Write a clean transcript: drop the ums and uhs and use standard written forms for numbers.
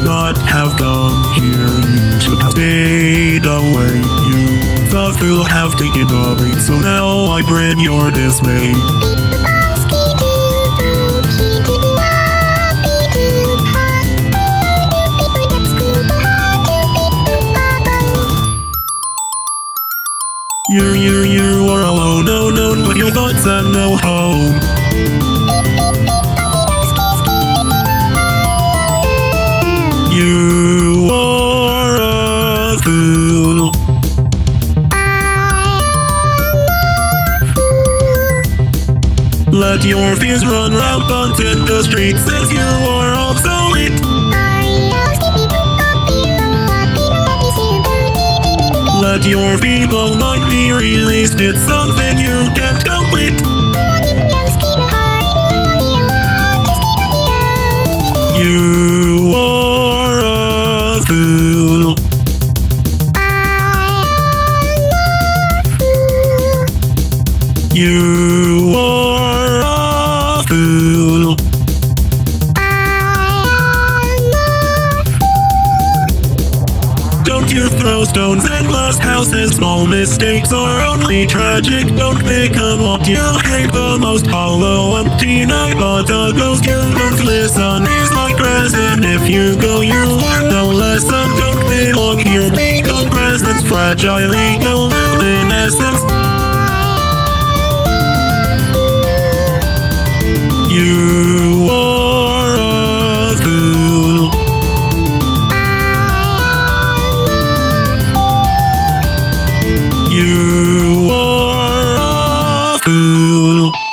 should not have come here. You should have stayed away. You, the fool, have taken a bait, so now I bring your dismay. You are alone, unknown with your thoughts and no home. You are a fool. Let your fears run rampant in the streets, since you are obsolete. Let your feeble mind be released, it's something you can't complete. You are a fool. You are a fool. Don't you throw stones at glass houses, small mistakes are only tragic. Don't become what you hate the most, hollow, empty night, but a ghost. You don't listen, he's like resin. If you go, you learn no lesson. Don't belong here, become presence, fragile ego, luminescence. You are a fool. You are a fool.